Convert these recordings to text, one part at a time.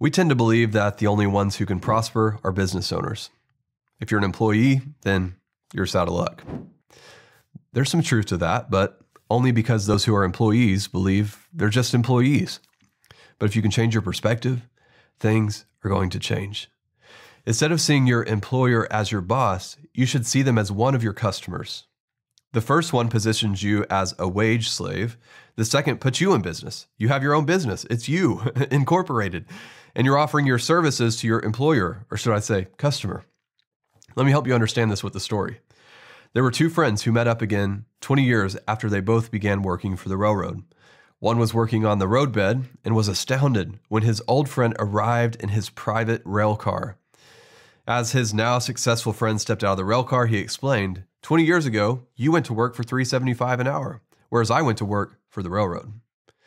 We tend to believe that the only ones who can prosper are business owners. If you're an employee, then you're just out of luck. There's some truth to that, but only because those who are employees believe they're just employees. But if you can change your perspective, things are going to change. Instead of seeing your employer as your boss, you should see them as one of your customers. The first one positions you as a wage slave. The second puts you in business. You have your own business. It's you, incorporated. And you're offering your services to your employer, or should I say, customer. Let me help you understand this with a story. There were two friends who met up again 20 years after they both began working for the railroad. One was working on the roadbed and was astounded when his old friend arrived in his private rail car. As his now successful friend stepped out of the rail car, he explained, 20 years ago, you went to work for $3.75 an hour, whereas I went to work for the railroad.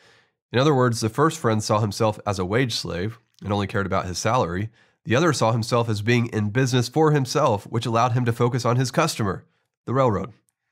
In other words, the first friend saw himself as a wage slave and only cared about his salary. The other saw himself as being in business for himself, which allowed him to focus on his customer, the railroad.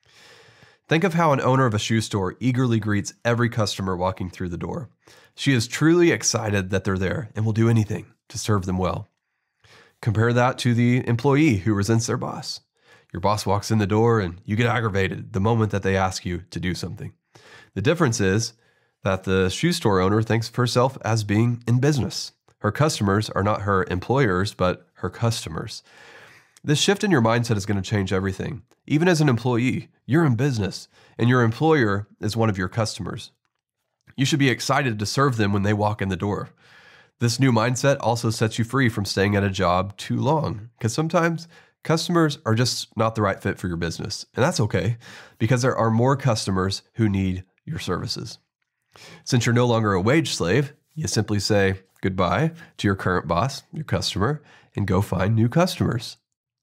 Think of how an owner of a shoe store eagerly greets every customer walking through the door. She is truly excited that they're there and will do anything to serve them well. Compare that to the employee who resents their boss. Your boss walks in the door and you get aggravated the moment that they ask you to do something. The difference is that the shoe store owner thinks of herself as being in business. Her customers are not her employers, but her customers. This shift in your mindset is going to change everything. Even as an employee, you're in business, and your employer is one of your customers. You should be excited to serve them when they walk in the door. This new mindset also sets you free from staying at a job too long, because sometimes customers are just not the right fit for your business. And that's okay, because there are more customers who need your services. Since you're no longer a wage slave, you simply say goodbye to your current boss, your customer, and go find new customers.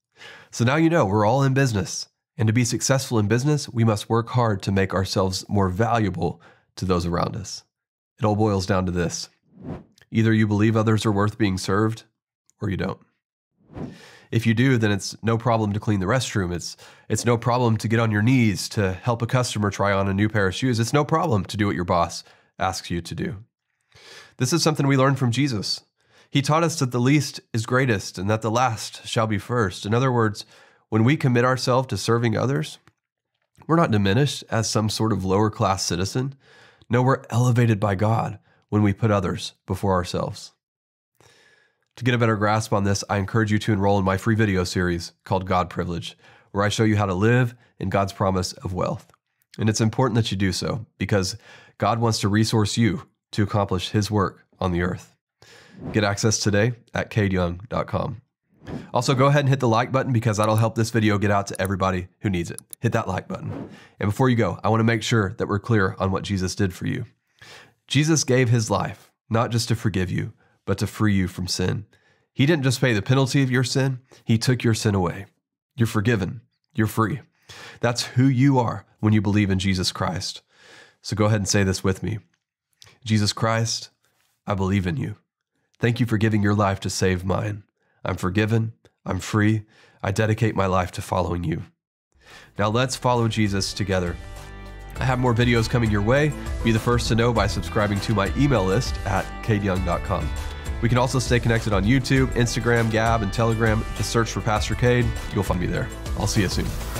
So now you know we're all in business. And to be successful in business, we must work hard to make ourselves more valuable to those around us. It all boils down to this. Either you believe others are worth being served, or you don't. If you do, then it's no problem to clean the restroom. It's no problem to get on your knees to help a customer try on a new pair of shoes. It's no problem to do what your boss asks you to do. This is something we learned from Jesus. He taught us that the least is greatest and that the last shall be first. In other words, when we commit ourselves to serving others, we're not diminished as some sort of lower class citizen. No, we're elevated by God when we put others before ourselves. To get a better grasp on this, I encourage you to enroll in my free video series called God Privilege, where I show you how to live in God's promise of wealth. And it's important that you do so because God wants to resource you to accomplish His work on the earth. Get access today at cadeyoung.com. Also, go ahead and hit the like button because that'll help this video get out to everybody who needs it. Hit that like button. And before you go, I want to make sure that we're clear on what Jesus did for you. Jesus gave His life, not just to forgive you, but to free you from sin. He didn't just pay the penalty of your sin, He took your sin away. You're forgiven. You're free. That's who you are when you believe in Jesus Christ. So go ahead and say this with me. Jesus Christ, I believe in you. Thank you for giving your life to save mine. I'm forgiven. I'm free. I dedicate my life to following you. Now let's follow Jesus together. I have more videos coming your way. Be the first to know by subscribing to my email list at cadeyoung.com. We can also stay connected on YouTube, Instagram, Gab, and Telegram. Just search for Pastor Cade. You'll find me there. I'll see you soon.